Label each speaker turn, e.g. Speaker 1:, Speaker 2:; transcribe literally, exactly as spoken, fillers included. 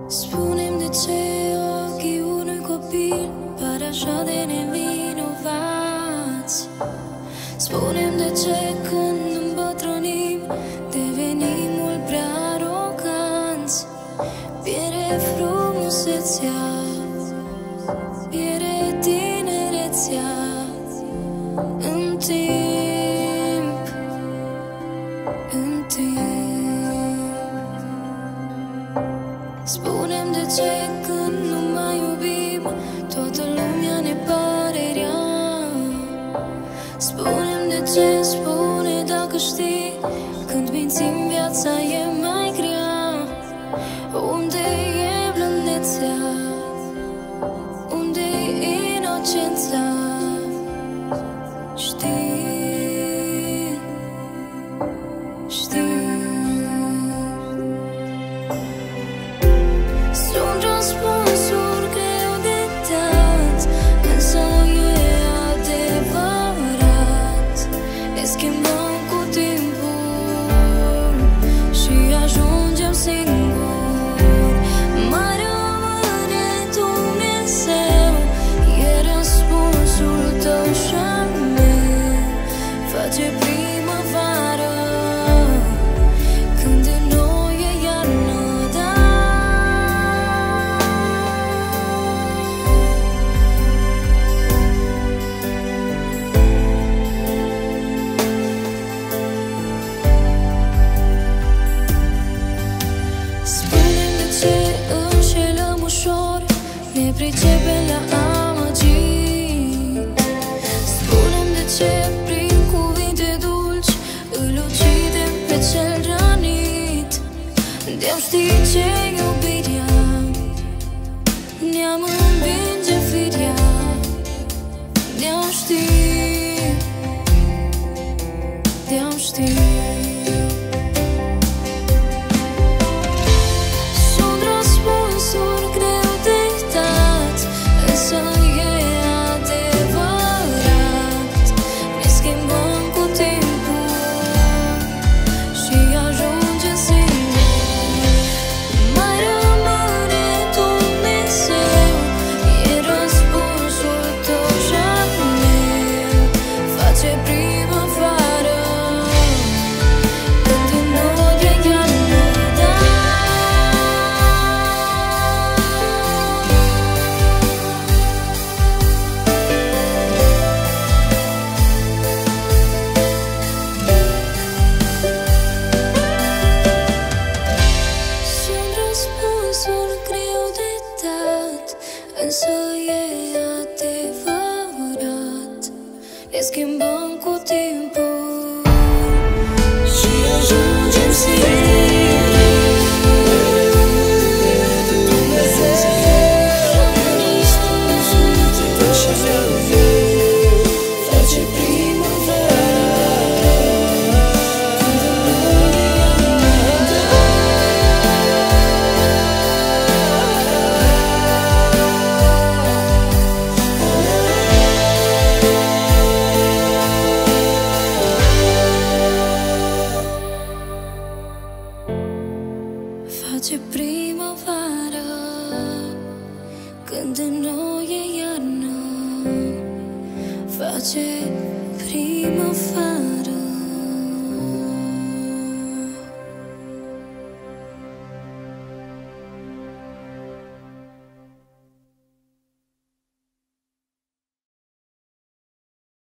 Speaker 1: Spune-mi de ce ochii unui copil par așa de nevinovați. Spune-mi de ce când îmbătrânim devenim mult prea aroganți. Pierde frumusețea, pierde tinerețea în timp, în timp. Spune-mi de ce când nu mai iubim toată lumea ne pare rea. Spune-mi de ce, spune dacă știi, când mințim viața e mai grea. Unde e blândețea? Unde e inocența? Știi, știi. Sunt răspunsuri greu de dat, însă e adevărat. Ne schimbăm cu timpul și ajungem singuri. Mai rămâne Dumnezeu, e răspunsul tău și al meu. Face primăvară când în noi e iarnă, da. Spune-mi de ce înșelăm ușor, ne pricepem la amăgiri. Spune-mi de ce prin cuvinte dulci îl ucidem pe cel rănit. De-am ști ce iubirea ne-am învinge firea. De-am ști, de-am ști. Sunt răspunsuri greu de dat, însă e adevărat. Ne schimbăm cu timpul și ajungem singuri. Mai rămâne Dumnezeu, e răspunsul tău și al meu. Face primăvară când în noi e iarnă, da. Sunt răspunsuri greu de dat, însă e adevărat. Ne schimbăm cu timpul și ajungem singuri. Face primăvară când în noi e iarnă, da. Face primăvară când în noi e iarnă. Face primăvară.